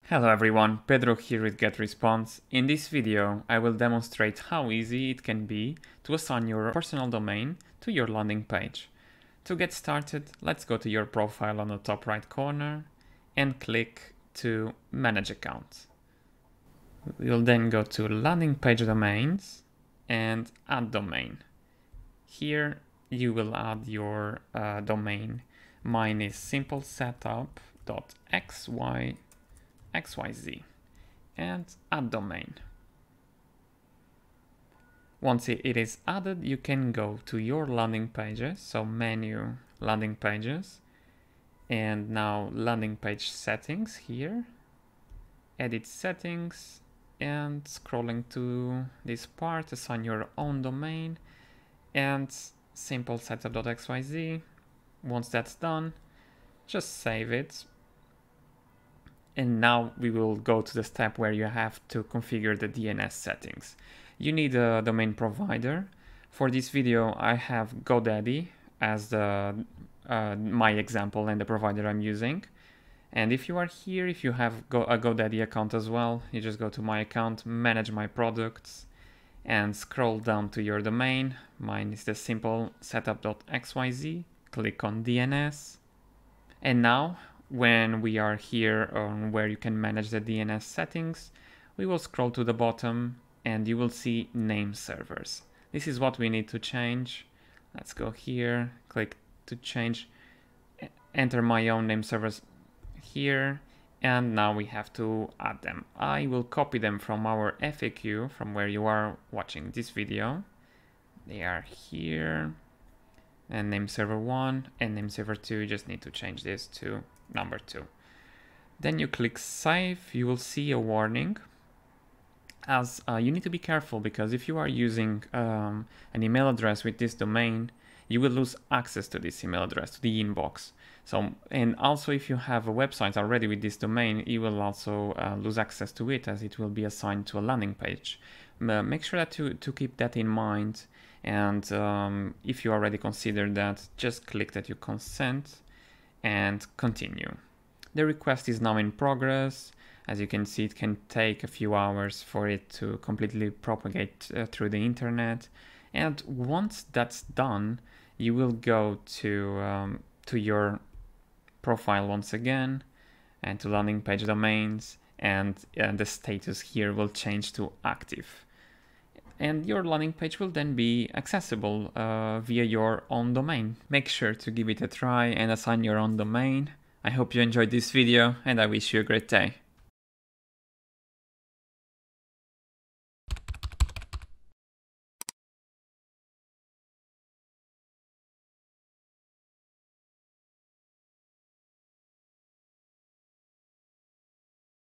Hello everyone, Pedro here with GetResponse. In this video, I will demonstrate how easy it can be to assign your personal domain to your landing page. To get started, let's go to your profile on the top right corner and click to Manage Account. You'll then go to Landing Page Domains and Add Domain. Here you will add your domain. Mine is simplesetup.xyz and add domain. Once it is added, you can go to your landing pages, so menu landing pages, and now landing page settings here, edit settings, and scrolling to this part, assign your own domain and simplesetup.xyz. Once that's done, just save it. And now we will go to the step where you have to configure the DNS settings. You need a domain provider. For this video, I have GoDaddy as my example and the provider I'm using. And if you are here, if you have a GoDaddy account as well, you just go to my account, manage my products, and scroll down to your domain. Mine is the simplesetup.xyz. Click on DNS. And now, when we are here on where you can manage the DNS settings, we will scroll to the bottom and you will see name servers. This is what we need to change. Let's go here, click to change, enter my own name servers here, and now we have to add them. I will copy them from our FAQ, from where you are watching this video. They are here, and name server 1 and name server 2, you just need to change this to number 2. Then you click save. You will see a warning as you need to be careful, because if you are using an email address with this domain, you will lose access to this email address, to the inbox. So, and also if you have a website already with this domain, you will also lose access to it, as it will be assigned to a landing page. Make sure that to keep that in mind, and if you already consider that, just click that you consent and continue. The request is now in progress. As you can see, it can take a few hours for it to completely propagate through the internet. And once that's done, you will go to your profile once again and to landing page domains, and the status here will change to active. And your landing page will then be accessible via your own domain. Make sure to give it a try and assign your own domain. I hope you enjoyed this video, and I wish you a great day.